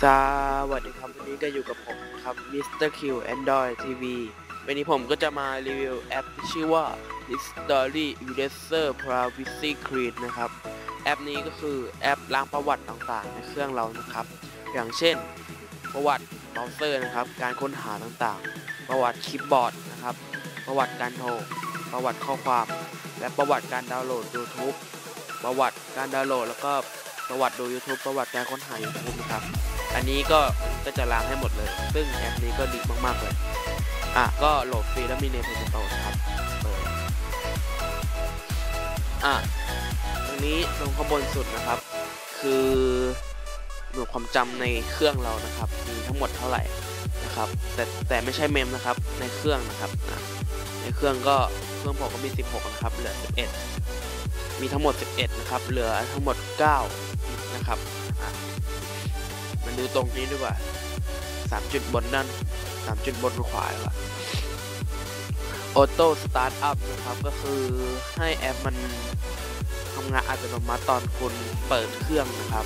สวัสดีครับวันนี้ก็อยู่กับผมครับ Mr. Q Android TV วันนี้ผมก็จะมารีวิวแอปที่ชื่อว่า History Eraser Privacy Clean นะครับแอปนี้ก็คือแอปล้างประวัติต่างๆในเครื่องเรานะครับอย่างเช่นประวัติเบราว์เซอร์นะครับการค้นหาต่างๆประวัติคีย์บอร์ดนะครับประวัติการโทรประวัติข้อความและประวัติการดาวน์โหลด YouTube ประวัติการดาวน์โหลดแล้วก็ประวัติดู YouTube ประวัติการค้นหา YouTube นะครับอันนี้ก็จะล้างให้หมดเลยซึ่งแอปนี้ก็ดีมากๆเลยก็โหลดฟรีแล้วมีใน Play Store นะครับตรงนี้ตรงข้างบนสุดนะครับคือหน่วยความจำในเครื่องเรานะครับมีทั้งหมดเท่าไหร่นะครับแต่ไม่ใช่เมมนะครับในเครื่องนะครับในเครื่องผมก็มี16นะครับเหลือ11มีทั้งหมด11นะครับเหลือทั้งหมด9นะครับมันดูตรงนี้ดีกว่า3จุดบนนั่น3จุดบนขวาครับออโต้สตาร์ทอัพนะครับก็คือให้แอปมันทำงานอัตโนมัติตอนคุณเปิดเครื่องนะครับ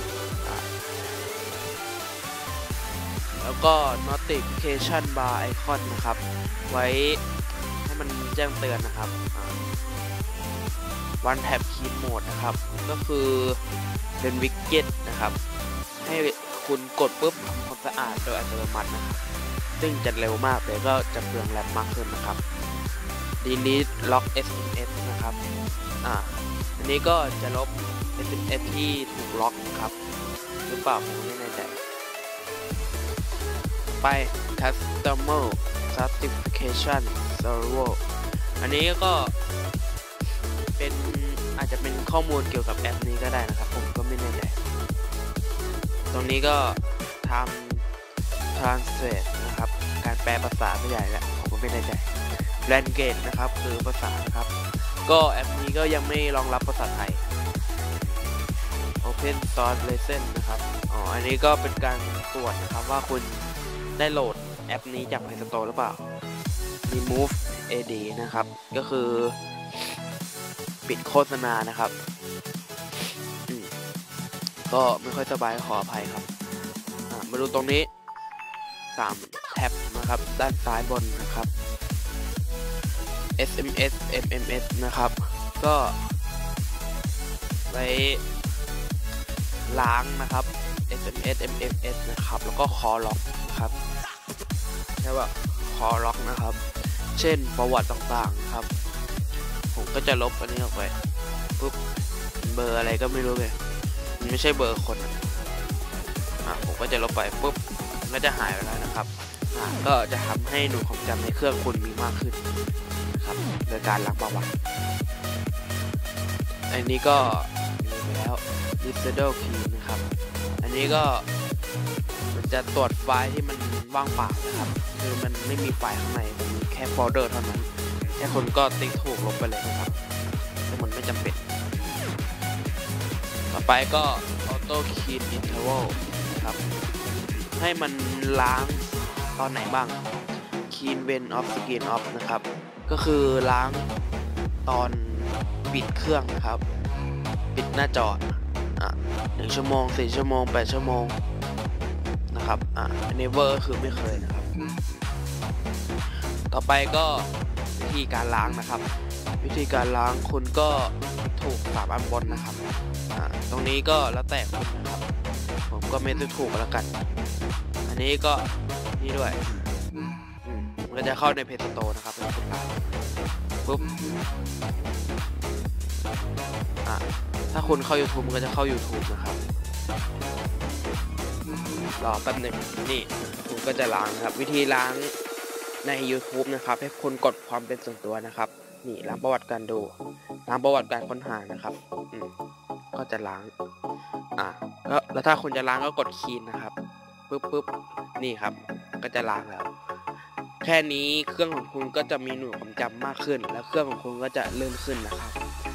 แล้วก็ notification bar icon นะครับไว้ให้มันแจ้งเตือนนะครับone tap key mode นะครับก็คือเป็นวิกเก็ตนะครับให้คุณกดปุ๊บทำความสะอาดโดยอัตโนมัตินะครับซึ่งจะเร็วมากเลยก็จะเปลืองแรมมากขึ้นนะครับ delete lock SMS นะครับอันนี้ก็จะลบ SMS ที่ถูกล็อกนะครับหรือเปล่าผมไม่แน่ใจไป customer certification server อันนี้ก็เป็นอาจจะเป็นข้อมูลเกี่ยวกับแอปนี้ก็ได้นะครับผมก็ไม่แน่ใจตรงนี้ก็ทำ translate นะครับการแปลภาษาไม่ใหญ่แหละผมก็ไม่แน่ใจ language นะครับคือภาษานะครับก็แอปนี้ก็ยังไม่รองรับภาษาไทย open source license นะครับอันนี้ก็เป็นการตรวจนะครับว่าคุณได้โหลดแอปนี้จาก Play Store หรือเปล่า remove ad นะครับก็คือปิดโฆษณานะครับก็ไม่ค่อยสบายขออภัยครับมาดูตรงนี้3แท็บนะครับด้านซ้ายบนนะครับ SMS MMS นะครับก็ไว้ล้างนะครับ SMS MMS นะครับแล้วก็คอล็อกนะครับใช่ว่าคอล็อกนะครับเช่นประวัติต่างๆครับผมก็จะลบอันนี้ออกไปปุ๊บเบอร์อะไรก็ไม่รู้เลยมันไม่ใช่เบอร์คนผมก็จะลบไปปุ๊บมันก็จะหายไปแล้วนะครับก็จะทำให้หน่วยความจำในเครื่องคุณมีมากขึ้นนะครับโดยการล้างประวัติอันนี้ก็มีไปแล้ว Digital Key นะครับอันนี้ก็มันจะตรวจไฟล์ที่มันว่างเปล่านะครับคือมันไม่มีไฟล์ข้างในมันมีแค่โฟลเดอร์เท่านั้นแค่คนก็ติ๊กถูกลบไปเลยนะครับแต่มันไม่จำเป็นต่อไปก็ Auto Clean Interval นะครับให้มันล้างตอนไหนบ้าง Clean when off screen off นะครับก็คือล้างตอนปิดเครื่องนะครับปิดหน้าจอ1 ชั่วโมง4 ชั่วโมง8 ชั่วโมงนะครับnever คือไม่เคยนะครับต่อไปก็วิธีการล้างนะครับวิธีการล้างคุณก็ถูก3อันบนนะครับตรงนี้ก็แล้วแต่คุณนะครับผมก็ไม่ได้ถูกแล้วกันอันนี้ก็นี่ด้วยมันก็จะเข้าใน Play Store นะครับปุ๊บถ้าคุณเข้า YouTube มันก็จะเข้า YouTube นะครับรอแป๊บหนึ่งนี่ผมก็จะล้างนะครับวิธีล้างใน YouTube นะครับให้คุณกดความเป็นส่วนตัวนะครับนี่ล้างประวัติการดูล้างประวัติการค้นหานะครับก็จะล้างแล้วถ้าคุณจะล้างก็กดคีย์นะครับปุ๊บนี่ครับก็จะล้างแล้วแค่นี้เครื่องของคุณก็จะมีหน่วยความจำมากขึ้นแล้วเครื่องของคุณก็จะลื่นขึ้นนะครับ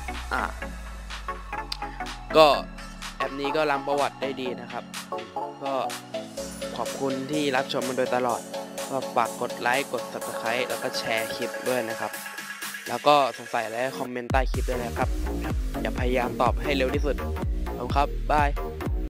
ก็แอปนี้ก็ล้างประวัติได้ดีนะครับก็ขอบคุณที่รับชมมาโดยตลอดก็ฝากกดไลค์กด Subscribe แล้วก็แชร์คลิปด้วยนะครับแล้วก็สงสัยอะไรคอมเมนต์ใต้คลิปด้วยนะครับอย่าพยายามตอบให้เร็วที่สุดขอบคุณครับบาย